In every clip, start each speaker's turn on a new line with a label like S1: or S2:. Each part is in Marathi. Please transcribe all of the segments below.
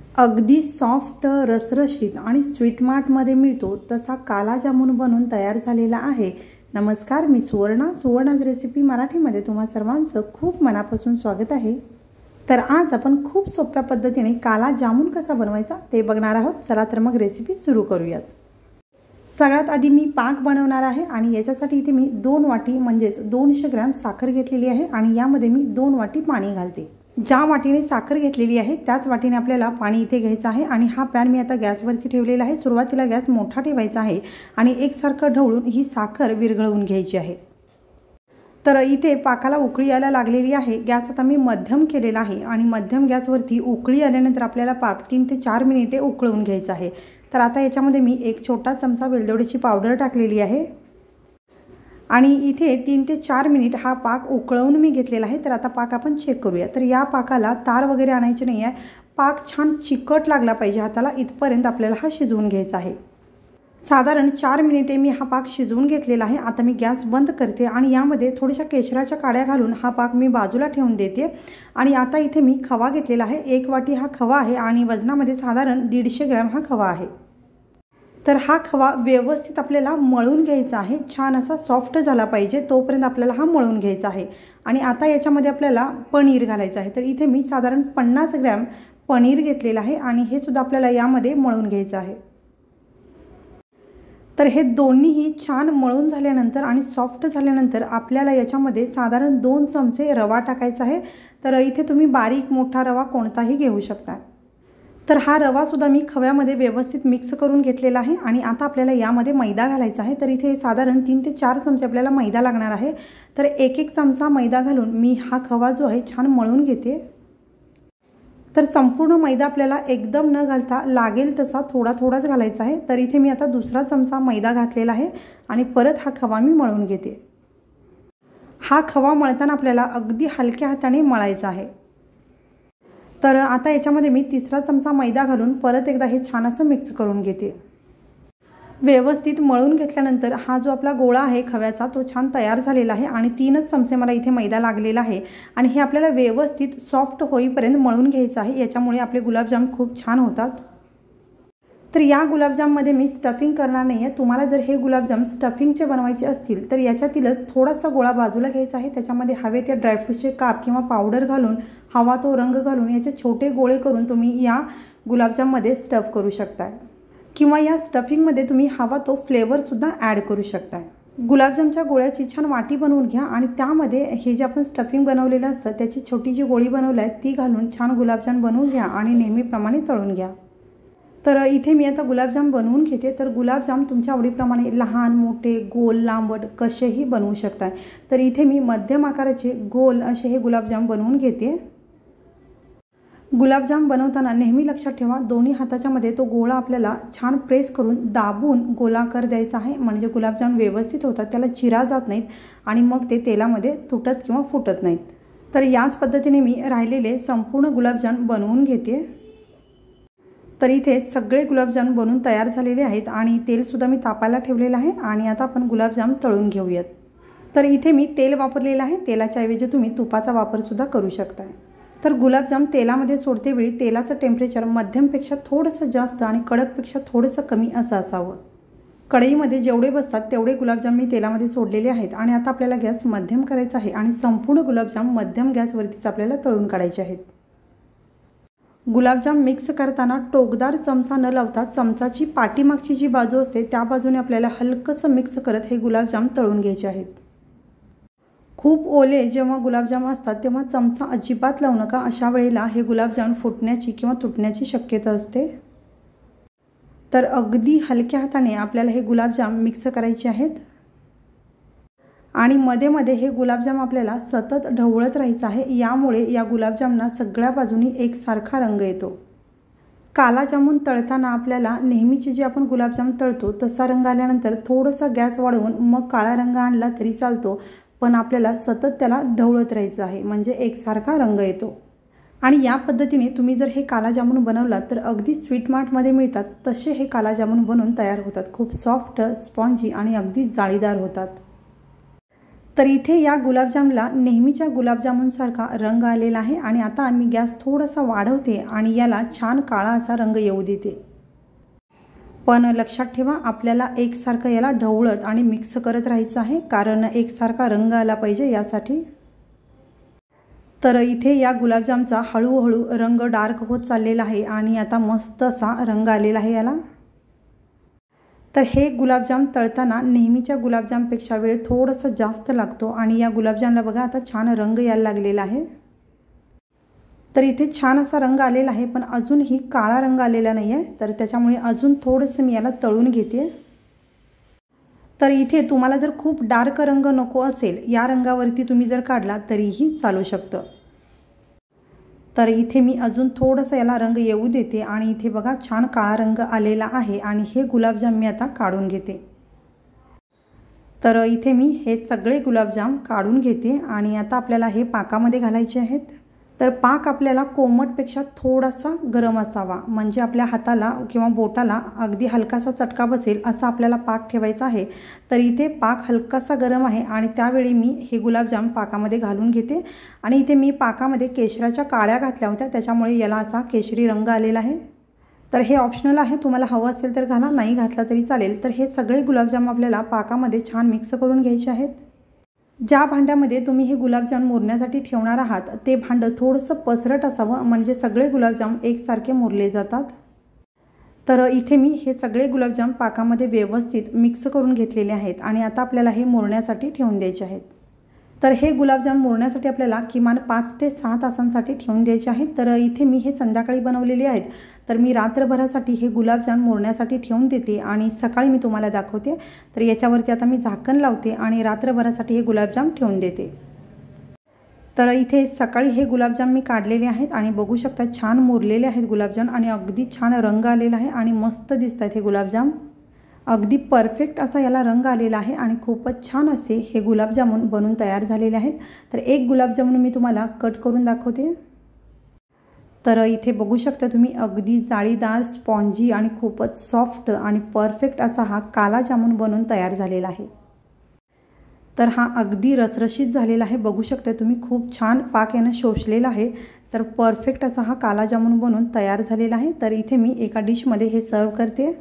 S1: अगदी सॉफ्ट, रसरशीत आणि स्वीट मार्टमध्ये मिळतो तसा काला जामून बनून तयार झालेला आहे। नमस्कार, मी सुवर्णाज रेसिपी मराठीमध्ये तुम्हा सर्वांचं खूप मनापासून स्वागत आहे। तर आज आपण खूप सोप्या पद्धतीने काला जामून कसा बनवायचा ते बघणार आहोत। चला तर मग रेसिपी सुरू करूयात। सगळ्यात आधी मी पाक बनवणार आहे आणि याच्यासाठी इथे मी 2 वाटी म्हणजे 200 ग्रॅम साखर घेतलेली आहे आणि यामध्ये मी 2 वाटी पाणी घालते। ज्या वाटीने साखर घेतलेली आहे त्याच वाटीने आपल्याला पाणी इथे घ्यायचं आहे आणि हा पॅन मी आता गॅसवरती ठेवलेला आहे। सुरुवातीला गॅस मोठा ठेवायचा आहे आणि एकसारखं ढवळून ही साखर विरघळवून घ्यायची आहे। तर इथे पाकाला उकळी यायला लागलेली आहे। गॅस आता मी मध्यम केलेला आहे आणि मध्यम गॅसवरती उकळी आल्यानंतर आपल्याला पाक 3 ते 4 मिनिटे उकळवून घ्यायचा आहे। तर आता याच्यामध्ये मी 1 छोटा चमचा वेलदोड्याची पावडर टाकलेली आहे आणि इथे 3 ते 4 मिनिट हा पाक उकळवून मी घेतलेला आहे। तर आता पाक आपण चेक करूया। तर या पाकाला तार वगैरे आणायची नाही आहे। पाक छान चिकट लागला पाहिजे हाताला, इथपर्यंत आपल्याला हा शिजवून घ्यायचा आहे। साधारण 4 मिनिटे मी हा पाक शिजवून घेतलेला आहे। आता मी गॅस बंद करते आणि यामध्ये थोड्याशा केशराच्या काड्या घालून हा पाक मी बाजूला ठेवून देते। आणि आता इथे मी खवा घेतलेला आहे। 1 वाटी हा खवा आहे आणि वजनामध्ये साधारण 150 ग्रॅम हा खवा आहे। तर हा खवा व्यवस्थित आपल्याला मळून घ्यायचा आहे। छान असा सॉफ्ट झाला पाहिजे तोपर्यंत आपल्याला हा मळून घ्यायचा आहे। आणि आता याच्यामध्ये आपल्याला पनीर घालायचं आहे। तर इथे मी साधारण 50 ग्रॅम पनीर घेतलेलं आहे आणि हे सुद्धा आपल्याला यामध्ये मळून घ्यायचं आहे। तर हे दोन्हीही छान मळून झाल्यानंतर आणि सॉफ्ट झाल्यानंतर आपल्याला याच्यामध्ये साधारण 2 चमचे रवा टाकायचा आहे। तर इथे तुम्ही बारीक मोठा रवा कोणताही घेऊ शकता। तर हा रवा सुद्धा मी खव्यामध्ये व्यवस्थित मिक्स करून घेतलेला आहे आणि आता आपल्याला यामध्ये मैदा घालायचा आहे। तर इथे साधारण 3 ते 4 चमचे आपल्याला मैदा लागणार आहे। तर 1-1 चमचा मैदा घालून मी हा खवा जो आहे छान मळून घेते। तर संपूर्ण मैदा आपल्याला एकदम न घालता लागेल तसा थोडाच घालायचा आहे। तर इथे मी आता दुसरा चमचा मैदा घातलेला आहे आणि परत हा खवा मी मळून घेते। हा खवा मळताना आपल्याला अगदी हलक्या हाताने मळायचा आहे। तर आता याच्यामध्ये मी 3रा चमचा मैदा घालून परत एकदा हे छान असं मिक्स करून घेते। व्यवस्थित मळून घेतल्यानंतर हा जो आपला गोळा आहे खव्याचा तो छान तयार झालेला आहे आणि 3च चमचे मला इथे मैदा लागलेला आहे आणि हे आपल्याला व्यवस्थित सॉफ्ट होईपर्यंत मळून घ्यायचं आहे। याच्यामुळे आपले गुलाबजाम खूप छान होतात। तर या गुलाबजाममध्ये मी स्टफिंग करणार नाही आहे। तुम्हाला जर हे गुलाबजाम स्टफिंगचे बनवायचे असतील तर याच्यातीलच थोडासा गोळा बाजूला घ्यायचा आहे। त्याच्यामध्ये हवे ते ड्रायफ्रूटचे काप किंवा पावडर घालून हवा तो रंग घालून याचे छोटे गोळे करून तुम्ही या गुलाबजाममध्ये स्टफ करू शकता किंवा या स्टफिंगमध्ये तुम्ही हवा तो फ्लेवर सुद्धा ॲड करू शकता। गुलाबजामच्या गोळ्याची छान वाटी बनवून घ्या आणि त्यामध्ये हे जे आपण स्टफिंग बनवलेलं असतं त्याची छोटी जी गोळी बनवली आहे ती घालून छान गुलाबजाम बनवून घ्या आणि नेहमीप्रमाणे तळून घ्या। तर इथे मी आता गुलाबजाम बनवून घेते। तर गुलाबजाम तुमच्या आवडीप्रमाणे लहान, मोठे, गोल, लांबट कसेही बनवू शकता। तर इथे मी मध्यम आकाराचे गोल असे हे गुलाबजाम बनवून घेते। गुलाबजाम बनवताना नेहमी लक्षात ठेवा दोन्ही हाताच्या मध्ये तो गोळा आपल्याला छान प्रेस करून दाबून गोलाकार द्यायचा आहे, म्हणजे गुलाबजाम व्यवस्थित होतात, त्याला चिरा जात नाहीत आणि मग ते तेलामध्ये तुटत किंवा फुटत नाहीत। तर याच पद्धतीने मी राहिलेले संपूर्ण गुलाबजाम बनवून घेते। तर इथे सगळे गुलाबजाम बनवून तयार झालेले आहेत आणि तेल सुद्धा मी तापायला ठेवलेलं आहे आणि आता आपण गुलाबजाम तळून घेऊयात। तर इथे मी तेल वापरलेलं आहे। तेलाच्या ऐवजी तुम्ही तुपाचा वापर सुद्धा करू शकता। तर गुलाबजाम तेलामध्ये सोडते वेळी तेलाचं टेम्परेचर मध्यमपेक्षा थोडंसं जास्त आणि कडकपेक्षा थोडंसं कमी असं असावं। कढईमध्ये जेवढे बसतात तेवढे गुलाबजाम मी तेलामध्ये सोडलेले आहेत आणि आता आपल्याला गॅस मध्यम करायचा आहे आणि संपूर्ण गुलाबजाम मध्यम गॅसवरतीच आपल्याला तळून काढायचे आहेत। गुलाबजाम मिक्स करताना टोकदार चमचा न लावता चमचाची पाठीमागची जी बाजू असते त्या बाजूने आपल्याला हलकंसं मिक्स करत हे गुलाबजाम तळून घ्यायचे आहेत। खूप ओले जेव्हा गुलाबजाम असतात तेव्हा चमचा अजिबात लावू नका। अशा वेळेला हे गुलाबजाम फुटण्याची किंवा तुटण्याची शक्यता असते। तर अगदी हलक्या हाताने आपल्याला हे गुलाबजाम मिक्स करायचे आहेत आणि मध्ये मध्ये हे गुलाबजाम आपल्याला सतत ढवळत राहायचं आहे। यामुळे या गुलाबजामना सगळ्या बाजूनी एकसारखा रंग येतो। काला जामून तळताना आपल्याला नेहमीचे जे आपण गुलाबजाम तळतो तसा रंग आल्यानंतर थोडासा गॅस वाढवून मग काळा रंग आणला तरी चालतो, पण आपल्याला सतत त्याला ढवळत राहायचं आहे, म्हणजे एकसारखा रंग येतो। आणि या पद्धतीने तुम्ही जर हे काला जामून बनवलात तर अगदी स्वीट मार्टमध्ये मिळतात तसे हे काला जामून बनवून तयार होतात। खूप सॉफ्ट, स्पॉन्जी आणि अगदी जाळीदार होतात। तर इथे या गुलाबजामला नेहमीच्या गुलाबजामुनसारखा रंग आलेला आहे आणि आता मी गॅस थोडासा वाढवते आणि याला छान काळा असा रंग येऊ देते। पण लक्षात ठेवा आपल्याला एकसारखं याला ढवळत आणि मिक्स करत राहायचं आहे, कारण एकसारखा रंग आला पाहिजे यासाठी। तर इथे या गुलाबजामचा हळूहळू रंग डार्क होत चाललेला आहे आणि आता मस्त असा रंग आलेला आहे याला। तर हे गुलाबजाम तळताना नेहमीच्या गुलाबजामपेक्षा वेळ थोडासा जास्त लागतो आणि या गुलाबजामला बघा आता छान रंग यायला लागलेला आहे। तर इथे छान असा रंग आलेला आहे, पण अजूनही काळा रंग आलेला नाही आहे, तर त्याच्यामुळे अजून थोडंसं मी याला तळून घेते। तर इथे तुम्हाला जर खूप डार्क रंग नको असेल, या रंगावरती तुम्ही जर काढला तरीही चालू शकतं। तर इथे मी अजून थोडंसं याला रंग येऊ देते आणि इथे बघा छान काळा रंग आलेला आहे आणि हे गुलाबजाम मी आता काढून घेते। तर इथे मी हे सगळे गुलाबजाम काढून घेते आणि आता आपल्याला हे पाकामध्ये घालायचे आहेत। तर पाक आपल्याला कोमटपेक्षा थोडासा गरम असावा, म्हणजे आपल्या हाताला किंवा बोटाला अगदी हलकासा चटका बसेल असा आपल्याला पाक ठेवायचा आहे। तर इथे पाक हलकासा गरम आहे आणि त्यावेळी मी हे गुलाबजाम पाकामध्ये घालून घेते आणि इथे मी पाकामध्ये केशराच्या काड्या घातल्या होत्या, त्याच्यामुळे याला असा केशरी रंग आलेला आहे। तर हे ऑप्शनल आहे, तुम्हाला हवं असेल तर घाला, नाही घातला तरी चालेल। तर हे सगळे गुलाबजाम आपल्याला पाकामध्ये छान मिक्स करून घ्यायचे आहेत। ज्या भांड्यामध्ये तुम्ही हे गुलाबजाम मुरण्यासाठी ठेवणार आहात ते भांडं थोडंसं पसरट असावं, म्हणजे सगळे गुलाबजाम एकसारखे मुरले जातात। तर इथे मी हे सगळे गुलाबजाम पाकामध्ये व्यवस्थित मिक्स करून घेतलेले आहेत आणि आता आपल्याला हे मुरण्यासाठी ठेवून द्यायचे आहेत। तर हे गुलाबजाम मुरण्यासाठी आपल्याला किमान 5 ते 6 तासांसाठी ठेवून द्यायचे आहेत। तर इथे मी हे संध्याकाळी बनवलेले आहेत, तर मी रात्रभरासाठी हे गुलाबजाम मुरण्यासाठी ठेवून देते आणि सकाळी मी तुम्हाला दाखवते। तर याच्यावरती आता मी झाकण लावते आणि रात्रभरासाठी हे गुलाबजाम ठेवून देते। तर इथे सकाळी हे गुलाबजाम मी काढलेले आहेत आणि बघू शकता छान मुरलेले आहेत गुलाबजाम आणि अगदी छान रंग आलेला आहे आणि मस्त दिसत आहेत हे गुलाबजाम। अगदी परफेक्ट असा याला रंग आलेला आहे आणि खूपच छान असे हे गुलाबजामुन बनून तयार झालेले आहेत। तर एक गुलाबजामुन मी तुम्हाला कट करून दाखवते। तर इथे बघू शकता तुम्ही अगदी जाळीदार, स्पॉन्जी आणि खूपच सॉफ्ट आणि परफेक्ट असा हा काला जामुन बनून तयार झालेला आहे। तर हा अगदी रसरशीत झालेला आहे, बघू शकता तुम्ही खूप छान पाक याने शोषलेला आहे। तर परफेक्ट असा हा काला जामुन बनून तयार झालेला आहे। तर इथे मी एका डिशमध्ये हे सर्व करते।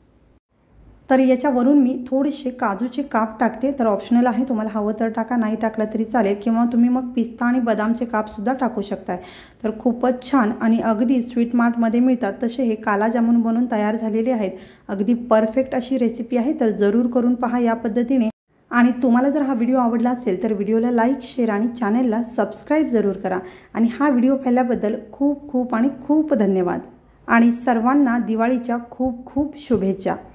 S1: तर याच्यावरून मी थोडेसे काजूचे काप टाकते, तर ऑप्शनल आहे, तुम्हाला हवं तर टाका, नाही टाकलं तरी चालेल, किंवा तुम्ही मग पिस्ता आणि बदामचे कापसुद्धा टाकू शकताय। तर खूपच छान आणि अगदी स्वीट मार्टमध्ये मिळतात तसे हे काला जामुन बनून तयार झालेले आहेत। अगदी परफेक्ट अशी रेसिपी आहे, तर जरूर करून पहा या पद्धतीने। आणि तुम्हाला जर हा व्हिडिओ आवडला असेल तर व्हिडिओला लाईक, शेअर आणि चॅनलला सबस्क्राईब जरूर करा। आणि हा व्हिडिओ पाहिल्याबद्दल खूप खूप आणि खूप धन्यवाद आणि सर्वांना दिवाळीच्या खूप खूप शुभेच्छा।